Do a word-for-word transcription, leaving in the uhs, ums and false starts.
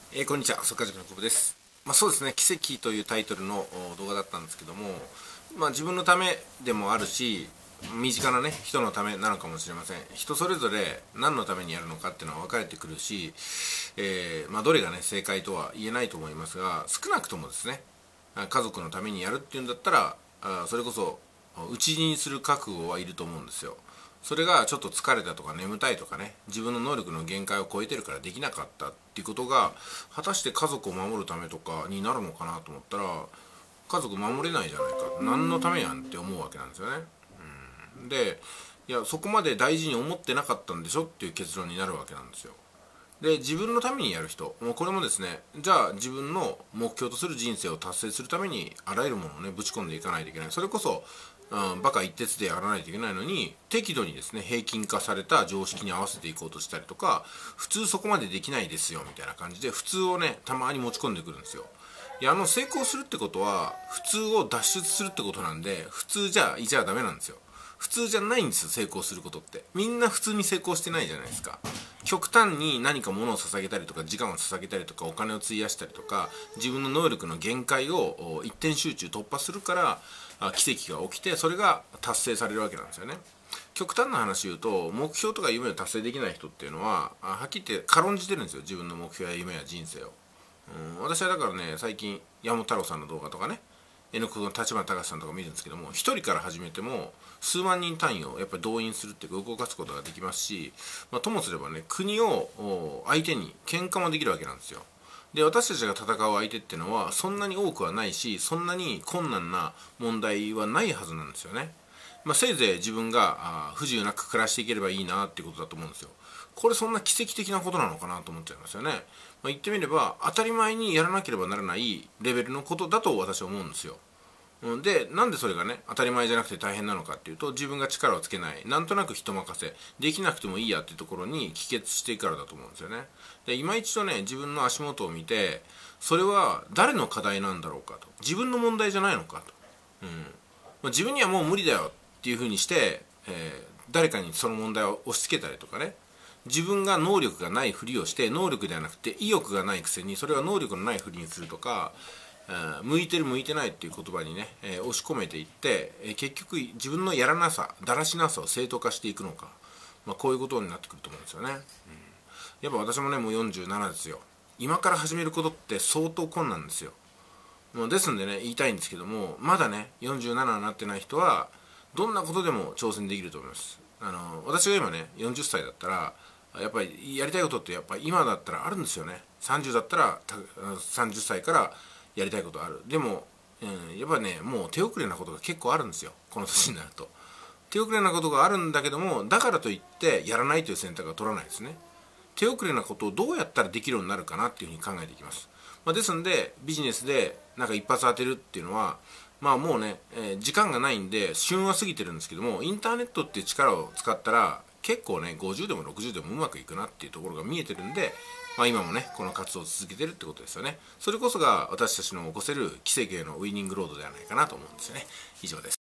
えー、こんにちは、速稼塾の久保です。まあ、そうですね、奇跡というタイトルの動画だったんですけども、まあ、自分のためでもあるし、身近なね、人のためなのかもしれません。人それぞれ何のためにやるのかっていうのは分かれてくるし、えーまあ、どれがね、正解とは言えないと思いますが、少なくともですね、家族のためにやるっていうんだったら、あそれこそ、打ち死にする覚悟はいると思うんですよ。それがちょっと疲れたとか眠たいとかね、自分の能力の限界を超えてるからできなかったっていうことが果たして家族を守るためとかになるのかなと思ったら、家族守れないじゃないか、何のためやんって思うわけなんですよね。うん、で、いやそこまで大事に思ってなかったんでしょっていう結論になるわけなんですよ。で、自分のためにやる人、もうこれもですね、じゃあ自分の目標とする人生を達成するためにあらゆるものをねぶち込んでいかないといけない。それこそ、うん、バカ一徹でやらないといけないのに、適度にですね平均化された常識に合わせていこうとしたりとか、普通そこまでできないですよみたいな感じで普通をねたまに持ち込んでくるんですよ。いや、あの成功するってことは普通を脱出するってことなんで、普通じゃいちゃダメなんですよ。普通じゃないんですよ、成功することって。みんな普通に成功してないじゃないですか。極端に何か物を捧げたりとか、時間を捧げたりとか、お金を費やしたりとか、自分の能力の限界を一点集中突破するから奇跡が起きて、それが達成されるわけなんですよね。極端な話言うと、目標とか夢を達成できない人っていうのははっきり言って軽んじてるんですよ、自分の目標や夢や人生を。うん、私はだからね、最近山本太郎さんの動画とかね、N 国の立花隆さんとか見るんですけども、一人から始めても数万人単位をやっぱり動員するっていうか動かすことができますし、まあ、ともすればね、国を相手に喧嘩もできるわけなんですよ。で、私たちが戦う相手っていうのはそんなに多くはないし、そんなに困難な問題はないはずなんですよね。まあ、せいぜい自分が不自由なく暮らしていければいいなっていうことだと思うんですよ。これそんな奇跡的なことなのかなと思っちゃいますよね。まあ、言ってみれば当たり前にやらなければならないレベルのことだと私は思うんですよ。で、なんでそれがね当たり前じゃなくて大変なのかっていうと、自分が力をつけない、なんとなく人任せできなくてもいいやっていうところに帰結していくからだと思うんですよね。で、今一度ね自分の足元を見て、それは誰の課題なんだろうかと、自分の問題じゃないのかと、うんまあ、自分にはもう無理だよっていうふうにして、えー、誰かにその問題を押し付けたりとかね、自分が能力がないふりをして、能力ではなくて意欲がないくせにそれは能力のないふりにするとか、向いてる向いてないっていう言葉にね、えー、押し込めていって、えー、結局自分のやらなさ、だらしなさを正当化していくのか、まあ、こういうことになってくると思うんですよね。うん、やっぱ私もねもうよんじゅうななですよ。今から始めることって相当困難ですよ。もうですんでね言いたいんですけども、まだねよんじゅうななになってない人はどんなことでも挑戦できると思います。あの私が今ねよんじゅっさいだったら、やっぱりやりたいことってやっぱり今だったらあるんですよね。さんじゅうだったらさんじゅっさいからやりたいことある。でも、うん、やっぱねもう手遅れなことが結構あるんですよ、この年になると。手遅れなことがあるんだけども、だからといってやらないという選択は取らないですね。手遅れなことをどうやったらできるようになるかなっていうふうに考えていきます。まあ、ですんでビジネスでなんか一発当てるっていうのは、まあもうね、えー、時間がないんで旬は過ぎてるんですけども、インターネットっていう力を使ったら結構ねごじゅうでもろくじゅうでもうまくいくなっていうところが見えてるんで、まあ、今もねこの活動を続けてるってことですよね。それこそが私たちの起こせる奇跡へのウイニングロードではないかなと思うんですよね。以上です。